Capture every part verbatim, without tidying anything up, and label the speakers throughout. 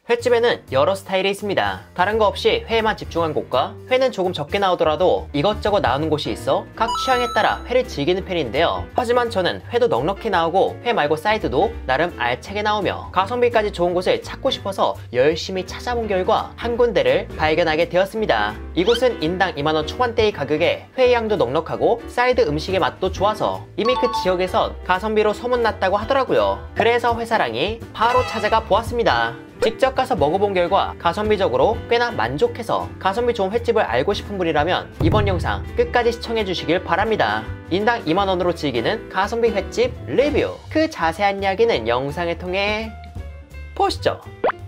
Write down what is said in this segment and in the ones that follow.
Speaker 1: 횟집에는 여러 스타일이 있습니다. 다른 거 없이 회에만 집중한 곳과 회는 조금 적게 나오더라도 이것저것 나오는 곳이 있어 각 취향에 따라 회를 즐기는 편인데요. 하지만 저는 회도 넉넉히 나오고 회 말고 사이드도 나름 알차게 나오며 가성비까지 좋은 곳을 찾고 싶어서 열심히 찾아본 결과 한 군데를 발견하게 되었습니다. 이곳은 인당 이만 원 초반대의 가격에 회의 양도 넉넉하고 사이드 음식의 맛도 좋아서 이미 그 지역에선 가성비로 소문났다고 하더라고요. 그래서 회사랑이 바로 찾아가 보았습니다. 직접 가서 먹어본 결과 가성비적으로 꽤나 만족해서 가성비 좋은 횟집을 알고 싶은 분이라면 이번 영상 끝까지 시청해 주시길 바랍니다. 인당 이만 원으로 즐기는 가성비 횟집 리뷰, 그 자세한 이야기는 영상을 통해 보시죠.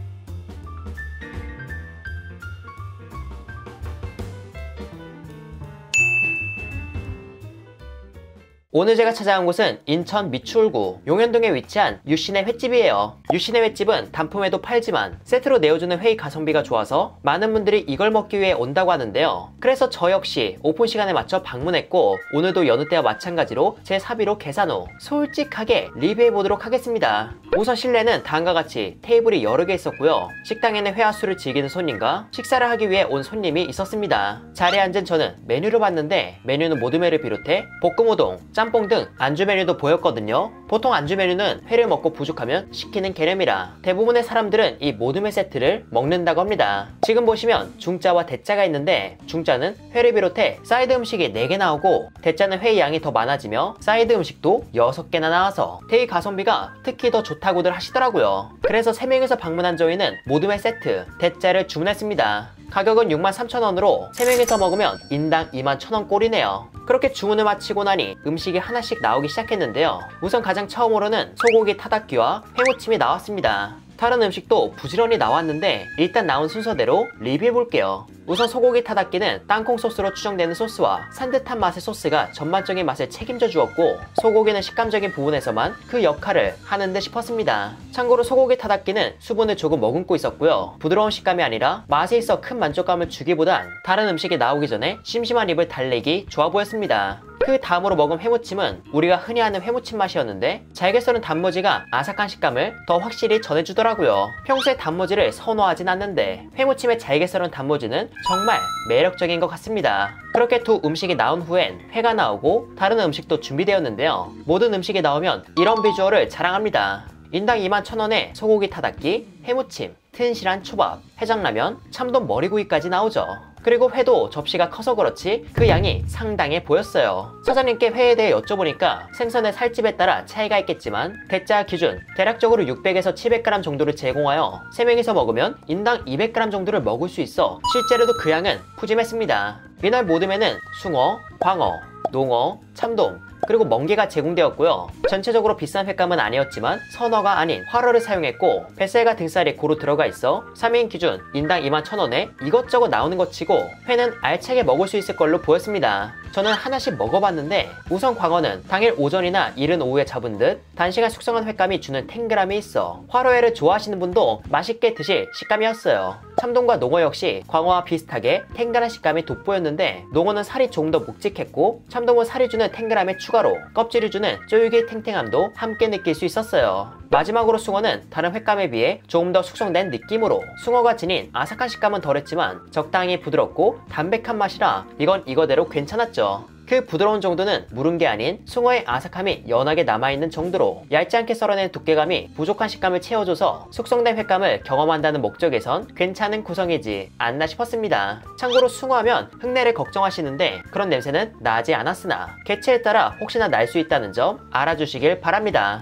Speaker 1: 오늘 제가 찾아온 곳은 인천 미추홀구 용현동에 위치한 유신의 횟집이에요. 유신의 횟집은 단품에도 팔지만 세트로 내어주는 회의 가성비가 좋아서 많은 분들이 이걸 먹기 위해 온다고 하는데요. 그래서 저 역시 오픈 시간에 맞춰 방문했고 오늘도 여느 때와 마찬가지로 제 사비로 계산 후 솔직하게 리뷰해보도록 하겠습니다. 우선 실내는 다음과 같이 테이블이 여러 개 있었고요. 식당에는 회와 술을 즐기는 손님과 식사를 하기 위해 온 손님이 있었습니다. 자리에 앉은 저는 메뉴를 봤는데 메뉴는 모듬회를 비롯해 볶음우동, 짬뽕 등 안주 메뉴도 보였거든요. 보통 안주 메뉴는 회를 먹고 부족하면 시키는 개념이라 대부분의 사람들은 이 모듬회 세트를 먹는다고 합니다. 지금 보시면 중짜와 대짜가 있는데 중짜는 회를 비롯해 사이드 음식이 네 개 나오고 대짜는 회의 양이 더 많아지며 사이드 음식도 여섯 개나 나와서 회의 가성비가 특히 더 좋다고들 하시더라고요. 그래서 세 명이서 방문한 저희는 모듬회 세트 대짜를 주문했습니다. 가격은 육만 삼천 원으로 세 명이서 먹으면 인당 이만 천 원 꼴이네요. 그렇게 주문을 마치고 나니 음식이 하나씩 나오기 시작했는데요. 우선 가장 처음으로는 소고기 타닥기와 회무침이 나왔습니다. 다른 음식도 부지런히 나왔는데 일단 나온 순서대로 리뷰해볼게요. 우선 소고기 타닥기는 땅콩 소스로 추정되는 소스와 산뜻한 맛의 소스가 전반적인 맛을 책임져 주었고 소고기는 식감적인 부분에서만 그 역할을 하는 듯 싶었습니다. 참고로 소고기 타닥기는 수분을 조금 머금고 있었고요. 부드러운 식감이 아니라 맛에 있어 큰 만족감을 주기보단 다른 음식이 나오기 전에 심심한 입을 달래기 좋아 보였습니다. 그 다음으로 먹은 회무침은 우리가 흔히 아는 회무침 맛이었는데 잘게 썰은 단무지가 아삭한 식감을 더 확실히 전해주더라고요. 평소에 단무지를 선호하진 않는데 회무침에 잘게 썰은 단무지는 정말 매력적인 것 같습니다. 그렇게 두 음식이 나온 후엔 회가 나오고 다른 음식도 준비되었는데요. 모든 음식이 나오면 이런 비주얼을 자랑합니다. 인당 이만 천 원에 소고기 타닥기, 회무침, 튼실한 초밥, 해장라면, 참돔 머리구이까지 나오죠. 그리고 회도 접시가 커서 그렇지 그 양이 상당해 보였어요. 사장님께 회에 대해 여쭤보니까 생선의 살집에 따라 차이가 있겠지만 대짜 기준 대략적으로 육백에서 칠백 그램 정도를 제공하여 세 명이서 먹으면 인당 이백 그램 정도를 먹을 수 있어 실제로도 그 양은 푸짐했습니다. 이날 모듬에는 숭어, 광어, 농어, 참돔, 그리고 멍게가 제공되었고요. 전체적으로 비싼 횟감은 아니었지만 선어가 아닌 화로를 사용했고 뱃살과 등살이 고루 들어가 있어 삼 인 기준 인당 이만 천 원에 이것저것 나오는 것 치고 회는 알차게 먹을 수 있을 걸로 보였습니다. 저는 하나씩 먹어봤는데 우선 광어는 당일 오전이나 이른 오후에 잡은 듯 단시간 숙성한 횟감이 주는 탱글함이 있어 화로회를 좋아하시는 분도 맛있게 드실 식감이었어요. 참돔과 농어 역시 광어와 비슷하게 탱글한 식감이 돋보였는데 농어는 살이 조금 더 묵직했고 참돔은 살이 주는 탱글함에 추가로 껍질이 주는 쫄깃 탱탱함도 함께 느낄 수 있었어요. 마지막으로 숭어는 다른 횟감에 비해 조금 더 숙성된 느낌으로 숭어가 지닌 아삭한 식감은 덜했지만 적당히 부드럽고 담백한 맛이라 이건 이거대로 괜찮았죠. 그 부드러운 정도는 무른 게 아닌 숭어의 아삭함이 연하게 남아있는 정도로 얇지 않게 썰어낸 두께감이 부족한 식감을 채워줘서 숙성된 횟감을 경험한다는 목적에선 괜찮은 구성이지 않나 싶었습니다. 참고로 숭어하면 흙내를 걱정하시는데 그런 냄새는 나지 않았으나 개체에 따라 혹시나 날 수 있다는 점 알아주시길 바랍니다.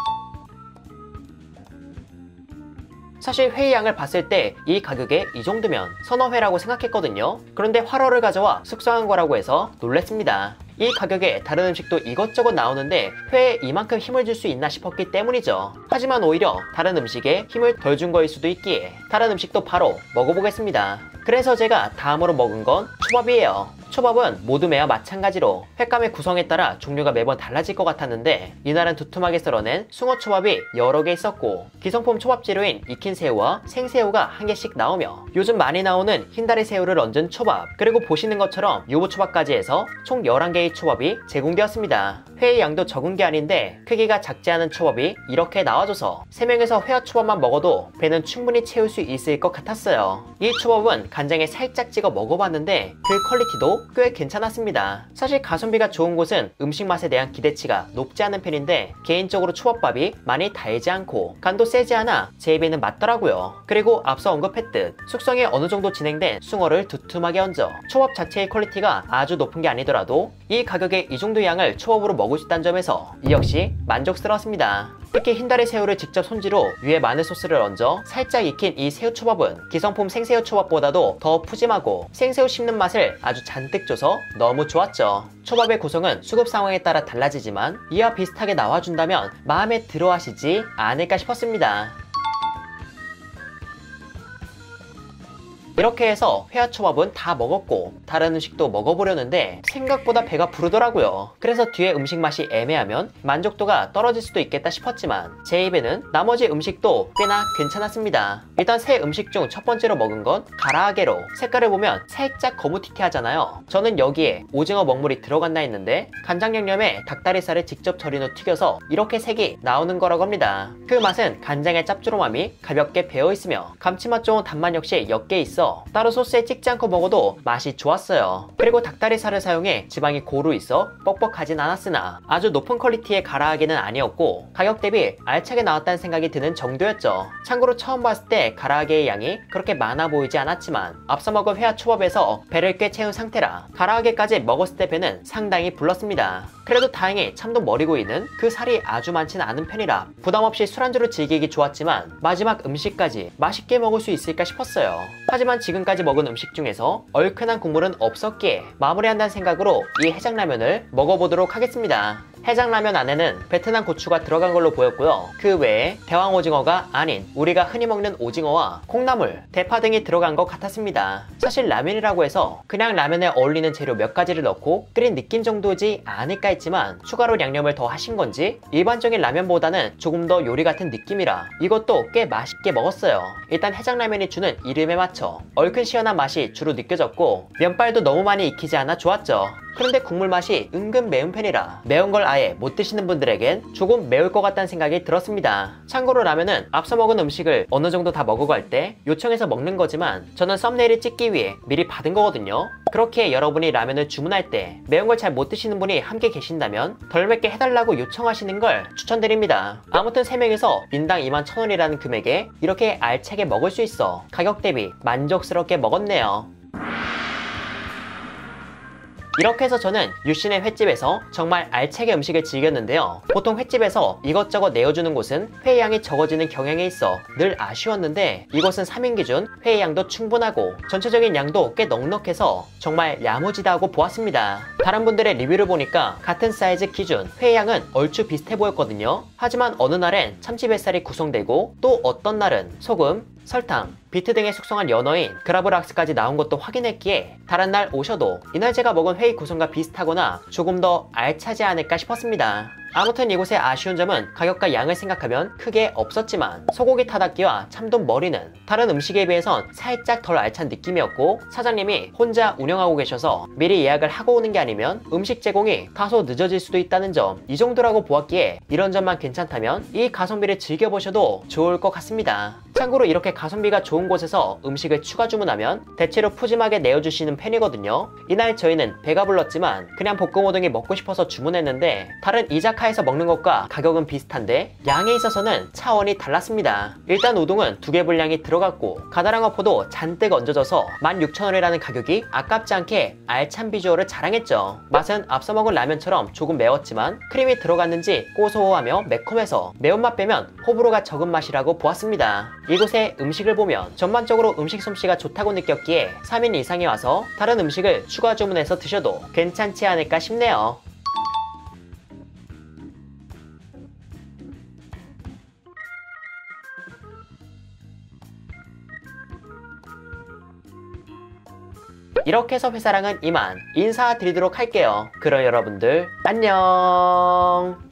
Speaker 1: 사실 회의 양을 봤을 때 이 가격에 이 정도면 선어회라고 생각했거든요. 그런데 화로를 가져와 숙성한 거라고 해서 놀랬습니다. 이 가격에 다른 음식도 이것저것 나오는데 회에 이만큼 힘을 줄 수 있나 싶었기 때문이죠. 하지만 오히려 다른 음식에 힘을 덜 준 거일 수도 있기에 다른 음식도 바로 먹어보겠습니다. 그래서 제가 다음으로 먹은 건 초밥이에요. 초밥은 모듬회와 마찬가지로 횟감의 구성에 따라 종류가 매번 달라질 것 같았는데 이날은 두툼하게 썰어낸 숭어초밥이 여러 개 있었고 기성품 초밥 재료인 익힌 새우와 생새우가 한 개씩 나오며 요즘 많이 나오는 흰다리 새우를 얹은 초밥, 그리고 보시는 것처럼 유부초밥까지 해서 총 열한 개의 초밥이 제공되었습니다. 회의 양도 적은 게 아닌데 크기가 작지 않은 초밥이 이렇게 나와줘서 세 명에서 회화 초밥만 먹어도 배는 충분히 채울 수 있을 것 같았어요. 이 초밥은 간장에 살짝 찍어 먹어봤는데 그 퀄리티도 꽤 괜찮았습니다. 사실 가성비가 좋은 곳은 음식 맛에 대한 기대치가 높지 않은 편인데 개인적으로 초밥밥이 많이 달지 않고 간도 세지 않아 제 입에는 맞더라고요. 그리고 앞서 언급했듯 숙성이 어느 정도 진행된 숭어를 두툼하게 얹어 초밥 자체의 퀄리티가 아주 높은 게 아니더라도 이 가격에 이 정도 양을 초밥으로 먹을 수 있다는 점에서 이 역시 만족스러웠습니다. 특히 흰다리 새우를 직접 손질로 위에 마늘 소스를 얹어 살짝 익힌 이 새우초밥은 기성품 생새우 초밥보다도 더 푸짐하고 생새우 씹는 맛을 아주 잔뜩 줘서 너무 좋았죠. 초밥의 구성은 수급 상황에 따라 달라지지만 이와 비슷하게 나와준다면 마음에 들어 하시지 않을까 싶었습니다. 이렇게 해서 회화초밥은 다 먹었고 다른 음식도 먹어보려는데 생각보다 배가 부르더라고요. 그래서 뒤에 음식 맛이 애매하면 만족도가 떨어질 수도 있겠다 싶었지만 제 입에는 나머지 음식도 꽤나 괜찮았습니다. 일단 새 음식 중 첫 번째로 먹은 건 가라아게로 색깔을 보면 살짝 거무튀튀하잖아요. 저는 여기에 오징어 먹물이 들어갔나 했는데 간장 양념에 닭다리살을 직접 절인 후 튀겨서 이렇게 색이 나오는 거라고 합니다. 그 맛은 간장의 짭조름함이 가볍게 배어있으며 감칠맛 좋은 단맛 역시 옅게 있어 따로 소스에 찍지 않고 먹어도 맛이 좋았어요. 그리고 닭다리살을 사용해 지방이 고루 있어 뻑뻑하진 않았으나 아주 높은 퀄리티의 가라아게는 아니었고 가격 대비 알차게 나왔다는 생각이 드는 정도였죠. 참고로 처음 봤을 때 가라아게의 양이 그렇게 많아 보이지 않았지만 앞서 먹은 회화초밥에서 배를 꽤 채운 상태라 가라아게까지 먹었을 때 배는 상당히 불렀습니다. 그래도 다행히 참돔 머리구이는 그 살이 아주 많지는 않은 편이라 부담없이 술안주로 즐기기 좋았지만 마지막 음식까지 맛있게 먹을 수 있을까 싶었어요. 하지만 지금까지 먹은 음식 중에서 얼큰한 국물은 없었기에 마무리한다는 생각으로 이 해장라면을 먹어보도록 하겠습니다. 해장라면 안에는 베트남 고추가 들어간 걸로 보였고요. 그 외에 대왕 오징어가 아닌 우리가 흔히 먹는 오징어와 콩나물, 대파 등이 들어간 것 같았습니다. 사실 라면이라고 해서 그냥 라면에 어울리는 재료 몇 가지를 넣고 끓인 느낌 정도지 않을까 했지만 추가로 양념을 더 하신 건지 일반적인 라면보다는 조금 더 요리 같은 느낌이라 이것도 꽤 맛있게 먹었어요. 일단 해장라면이 주는 이름에 맞춰 얼큰 시원한 맛이 주로 느껴졌고 면발도 너무 많이 익히지 않아 좋았죠. 그런데 국물 맛이 은근 매운 편이라 매운 걸 아예 못 드시는 분들에겐 조금 매울 것 같다는 생각이 들었습니다. 참고로 라면은 앞서 먹은 음식을 어느 정도 다 먹고 갈 때 요청해서 먹는 거지만 저는 썸네일을 찍기 위해 미리 받은 거거든요. 그렇게 여러분이 라면을 주문할 때 매운 걸 잘 못 드시는 분이 함께 계신다면 덜 맵게 해달라고 요청하시는 걸 추천드립니다. 아무튼 세 명이서 인당 이만 천 원이라는 금액에 이렇게 알차게 먹을 수 있어 가격 대비 만족스럽게 먹었네요. 이렇게 해서 저는 유신의 횟집에서 정말 알차게 음식을 즐겼는데요. 보통 횟집에서 이것저것 내어주는 곳은 회의양이 적어지는 경향이 있어 늘 아쉬웠는데 이곳은 삼 인 기준 회의양도 충분하고 전체적인 양도 꽤 넉넉해서 정말 야무지다고 보았습니다. 다른 분들의 리뷰를 보니까 같은 사이즈 기준 회의양은 얼추 비슷해 보였거든요. 하지만 어느 날엔 참치뱃살이 구성되고 또 어떤 날은 소금, 설탕, 비트 등의 숙성한 연어인 그라브락스까지 나온 것도 확인했기에 다른 날 오셔도 이날 제가 먹은 회의 구성과 비슷하거나 조금 더 알차지 않을까 싶었습니다. 아무튼 이곳의 아쉬운 점은 가격과 양을 생각하면 크게 없었지만 소고기 타닥기와 참돔 머리는 다른 음식에 비해선 살짝 덜 알찬 느낌이었고 사장님이 혼자 운영하고 계셔서 미리 예약을 하고 오는 게 아니면 음식 제공이 다소 늦어질 수도 있다는 점, 이 정도라고 보았기에 이런 점만 괜찮다면 이 가성비를 즐겨보셔도 좋을 것 같습니다. 참고로 이렇게 가성비가 좋은 곳에서 음식을 추가 주문하면 대체로 푸짐하게 내어주시는 편이거든요. 이날 저희는 배가 불렀지만 그냥 볶음 우동이 먹고 싶어서 주문했는데 다른 이자카에서 먹는 것과 가격은 비슷한데 양에 있어서는 차원이 달랐습니다. 일단 우동은 두 개 분량이 들어갔고 가다랑어포도 잔뜩 얹어져서 만 육천 원이라는 가격이 아깝지 않게 알찬 비주얼을 자랑했죠. 맛은 앞서 먹은 라면처럼 조금 매웠지만 크림이 들어갔는지 고소하며 매콤해서 매운맛 빼면 호불호가 적은 맛이라고 보았습니다. 이곳의 음식을 보면 전반적으로 음식 솜씨가 좋다고 느꼈기에 삼 인 이상이 와서 다른 음식을 추가 주문해서 드셔도 괜찮지 않을까 싶네요. 이렇게 해서 회사랑은 이만 인사드리도록 할게요. 그럼 여러분들 안녕.